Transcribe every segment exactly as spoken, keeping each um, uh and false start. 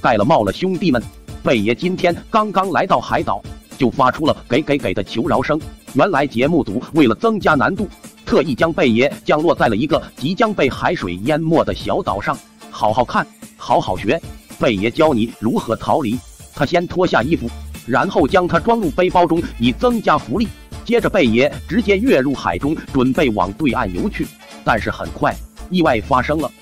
盖了帽了，兄弟们！贝爷今天刚刚来到海岛，就发出了给给给的求饶声。原来节目组为了增加难度，特意将贝爷降落在了一个即将被海水淹没的小岛上。好好看，好好学，贝爷教你如何逃离。他先脱下衣服，然后将它装入背包中，以增加浮力。接着贝爷直接跃入海中，准备往对岸游去。但是很快，意外发生了。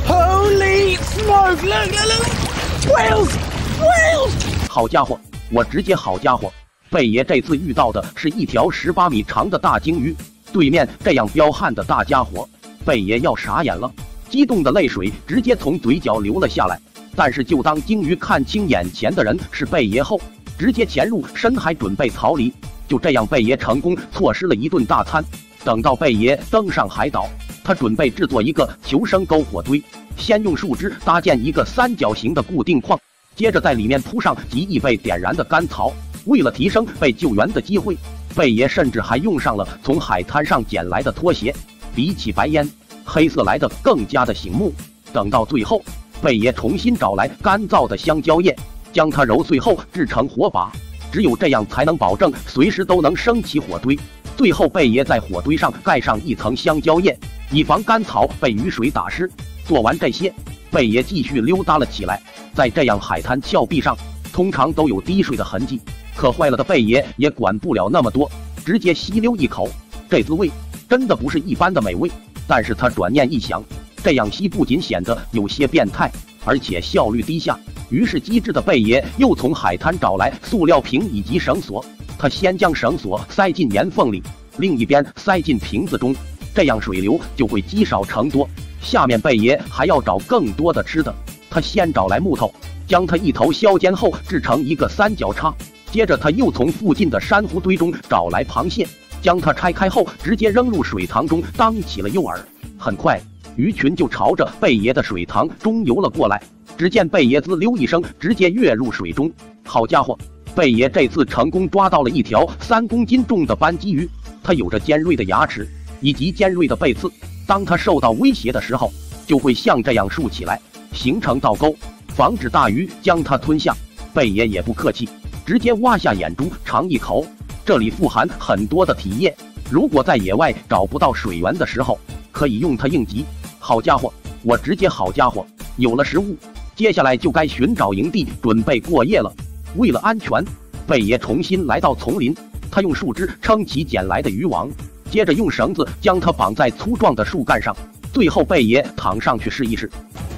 Holy smoke! Look, look, look! Whales! Whales! 好家伙，我直接好家伙！贝爷这次遇到的是一条十八米长的大鲸鱼，对面这样彪悍的大家伙，贝爷要傻眼了，激动的泪水直接从嘴角流了下来。但是就当鲸鱼看清眼前的人是贝爷后，直接潜入深海准备逃离。就这样，贝爷成功错失了一顿大餐。等到贝爷登上海岛，他准备制作一个求生篝火堆，先用树枝搭建一个三角形的固定框，接着在里面铺上极易被点燃的干草。为了提升被救援的机会，贝爷甚至还用上了从海滩上捡来的拖鞋，比起白烟，黑色来的更加的醒目。等到最后，贝爷重新找来干燥的香蕉叶，将它揉碎后制成火把，只有这样才能保证随时都能升起火堆。最后，贝爷在火堆上盖上一层香蕉叶，以防干草被雨水打湿。做完这些，贝爷继续溜达了起来。在这样海滩峭壁上，通常都有滴水的痕迹，可坏了的贝爷也管不了那么多，直接吸溜一口，这滋味真的不是一般的美味。但是他转念一想，这样吸不仅显得有些变态，而且效率低下。于是机智的贝爷又从海滩找来塑料瓶以及绳索，他先将绳索塞进岩缝里，另一边塞进瓶子中，这样水流就会积少成多。下面贝爷还要找更多的吃的，他先找来木头，将它一头削尖后制成一个三角叉，接着他又从附近的珊瑚堆中找来螃蟹，将它拆开后直接扔入水塘中当起了诱饵。很快，鱼群就朝着贝爷的水塘中游了过来。只见贝爷滋溜一声直接跃入水中。好家伙，贝爷这次成功抓到了一条三公斤重的斑鸡鱼，它有着尖锐的牙齿以及尖锐的背刺，当它受到威胁的时候，就会像这样竖起来，形成倒钩，防止大鱼将它吞下。贝爷也不客气，直接挖下眼珠尝一口，这里富含很多的体液，如果在野外找不到水源的时候，可以用它应急。好家伙，我直接好家伙，有了食物，接下来就该寻找营地准备过夜了。为了安全，贝爷重新来到丛林，他用树枝撑起捡来的渔网，接着用绳子将它绑在粗壮的树干上，最后贝爷躺上去试一试。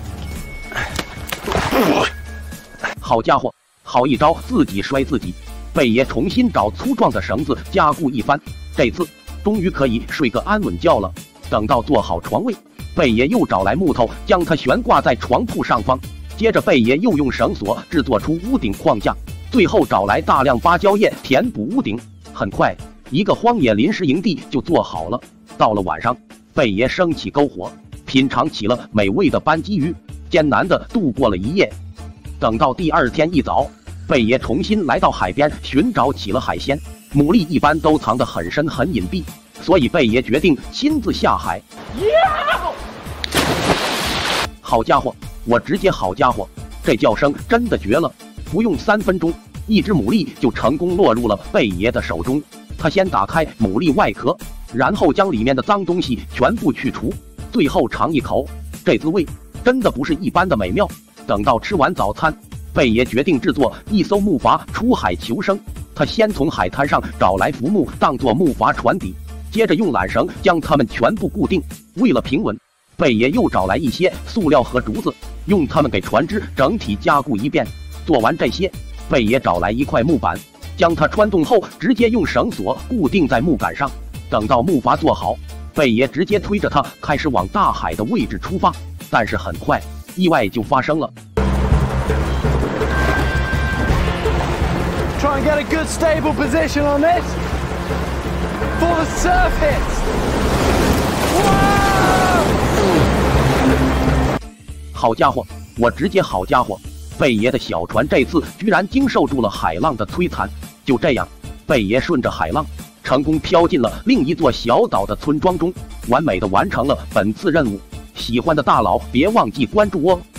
好家伙，好一招自己摔自己。贝爷重新找粗壮的绳子加固一番，这次终于可以睡个安稳觉了。等到做好床位，贝爷又找来木头将它悬挂在床铺上方，接着贝爷又用绳索制作出屋顶框架，最后找来大量芭蕉叶填补屋顶。很快，一个荒野临时营地就做好了。到了晚上，贝爷升起篝火，品尝起了美味的斑鸡鱼，艰难地度过了一夜。等到第二天一早，贝爷重新来到海边寻找起了海鲜。牡蛎一般都藏得很深很隐蔽，所以贝爷决定亲自下海。好家伙，我直接好家伙，这叫声真的绝了！不用三分钟，一只牡蛎就成功落入了贝爷的手中。他先打开牡蛎外壳，然后将里面的脏东西全部去除，最后尝一口，这滋味真的不是一般的美妙。等到吃完早餐，贝爷决定制作一艘木筏出海求生。他先从海滩上找来浮木当作木筏船底，接着用缆绳将它们全部固定。为了平稳，贝爷又找来一些塑料和竹子，用它们给船只整体加固一遍。做完这些，贝爷找来一块木板，将它穿动后直接用绳索固定在木杆上。等到木筏做好，贝爷直接推着它开始往大海的位置出发。但是很快，意外就发生了。 Try and get a good stable position on this for the surface. Wow! 好家伙，我直接好家伙，贝爷的小船这次居然经受住了海浪的摧残。就这样，贝爷顺着海浪成功飘进了另一座小岛的村庄中，完美的完成了本次任务。喜欢的大佬别忘记关注哦。